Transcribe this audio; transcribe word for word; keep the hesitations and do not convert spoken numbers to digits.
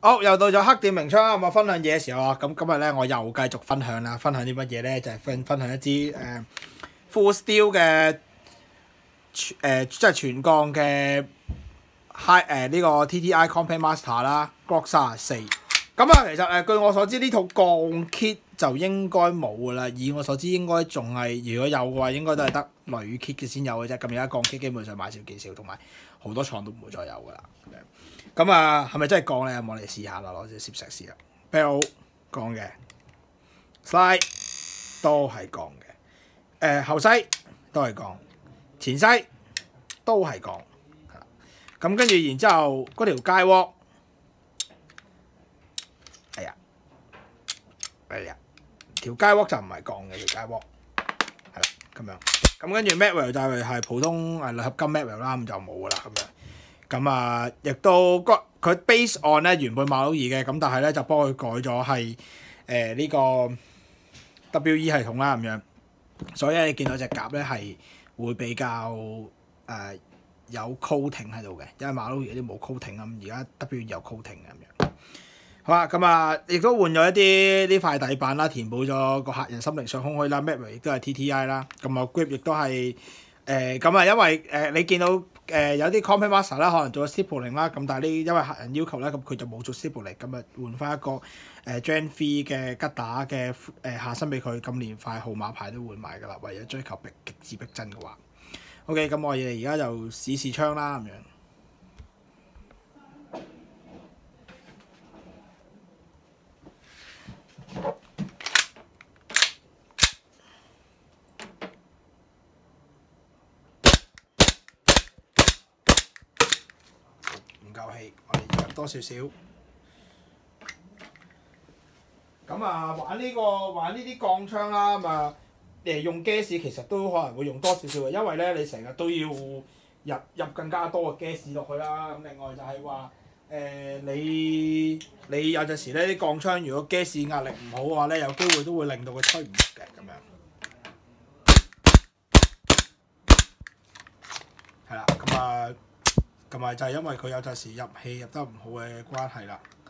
好，又到咗黑店名槍咁啊，分享嘢嘅時候啊，咁今日咧我又繼續分享啦，分享啲乜嘢咧？就係、是、分分享一支誒、呃、Full Steel 嘅誒、呃、即係全鋼嘅 High 誒呢個 T T I Compact Master 啦 ，Glock 三十四。咁啊，其實誒、呃、據我所知呢套鋼 kit 就應該冇噶啦，以我所知應該仲係如果有嘅話，應該都係得女 kit 嘅先有嘅啫。咁而家鋼 kit 基本上買少見少，同埋好多廠都唔會再有噶啦。咁啊，係咪真係鋼咧？我哋試下啦，攞隻攝石試啦。Barrel 鋼嘅 ，Slide 都係鋼嘅，誒、呃、後西都係鋼，前西都係鋼。咁跟住然之後嗰條街窩，哎呀，哎呀，條街窩就唔係鋼嘅條街窩，係啦咁樣。咁跟住 Magwell 就係係普通誒鋁合金 Magwell 啦，咁就冇噶啦咁樣。咁啊，亦都佢 base on 咧原本馬魯爾嘅，咁但係咧就幫佢改咗係誒呢個 W E 系統啦咁樣，所以你見到隻夾咧係會比較誒、呃、有 coating 喺度嘅，因為馬魯爾啲冇 coating 咁，而家 W E 有 coating 咁樣。好啦，咁啊亦都換咗一啲呢塊底板啦，填補咗個客人心靈上空虛啦 Magwell 亦都係 T T I 啦，咁啊 grip 亦都係誒咁啊，因為誒、呃、你見到。誒、呃、有啲 Compact Master 啦，可能做咗 stippling 啦，咁但係呢因為客人要求咧，咁佢就冇做 stippling，咁啊換翻一個誒、呃、Gen three 嘅吉打嘅誒、呃、下身俾佢，咁連塊號碼牌都換埋㗎啦，為咗追求逼極致逼真嘅話 ，OK， 咁我哋而家就試試槍啦咁樣。夠氣，我哋入多少少。咁啊，玩呢、這個玩呢啲鋼槍啦，咁啊誒用 gas 其實都可能會用多少少嘅，因為咧你成日都要入入更加多嘅 gas 落去啦。咁另外就係話誒你你有陣時咧啲鋼槍如果 gas 壓力唔好嘅話咧，有機會都會令到佢吹唔喐嘅咁樣。係啦，咁啊。同埋就係因為佢有陣時入氣入得唔好嘅關係啦。